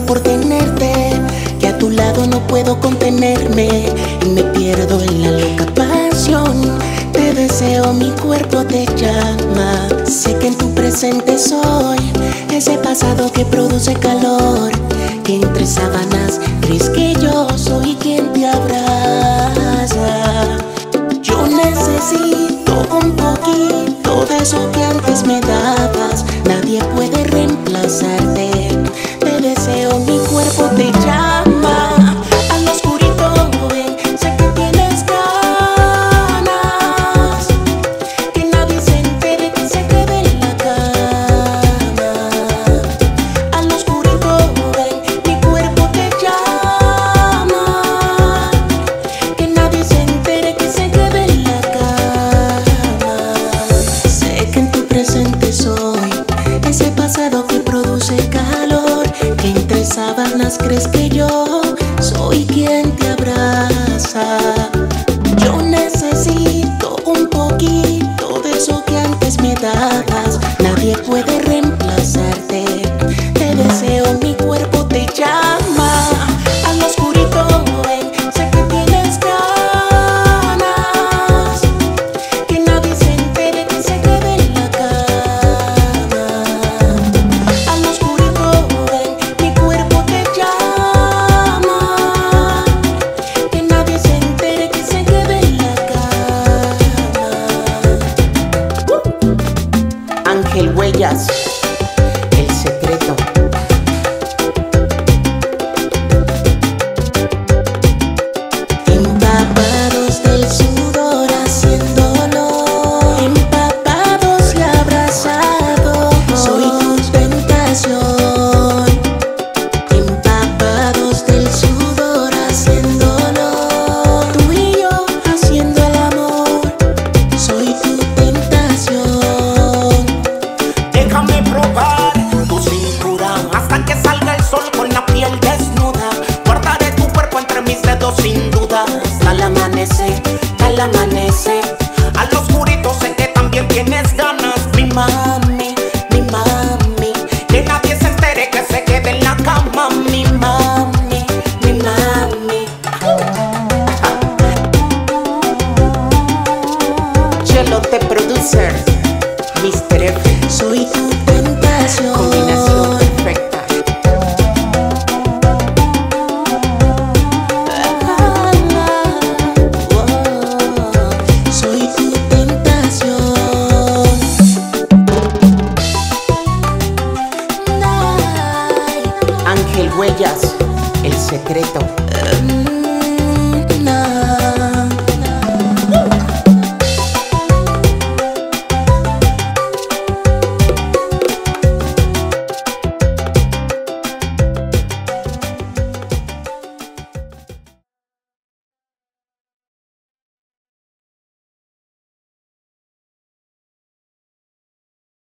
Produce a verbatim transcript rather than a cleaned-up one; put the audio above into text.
por tenerte, que a tu lado no puedo contenerme y me pierdo en la loca pasión. Te deseo, mi cuerpo te llama. Sé que en tu presente soy ese pasado que produce calor, que entre sábanas crees que yo soy quien te abraza. Yo necesito un poquito de eso que antes me dabas. Nadie puede reemplazarte. Te deseo, mi cuerpo te llama. Al oscurito, ven, sé que tienes ganas. Que nadie se entere, que se quede en la cama. Al oscurito, ven, mi cuerpo te llama. Que nadie se entere, que se quede en la cama. Sé que en tu presente soy ese pasado que produce calor, que entre sábanas crees que yo soy quien te abraza. Yo necesito un poquito de eso que antes me dabas. Nadie puede reemplazarte. Te deseo, mi cuerpo te llama. Al oscurito, ven, sé que tienes ganas. Que nadie se entere, que se quede en la cama. Al oscurito, ven, mi cuerpo te llama. Que nadie se entere, que se quede en la cama. Ángel Huellas, El Secreto. Empapados del sudor haciéndolo, empapados y abrazados, soy tu tentación. Empapados del sudor haciéndolo, tú y yo haciendo el amor, soy tu tentación. Déjame probar tu cintura hasta que salga el sol con la piel desnuda. Guardaré tu cuerpo entre mis dedos sin duda hasta el amanecer, hasta el amanecer.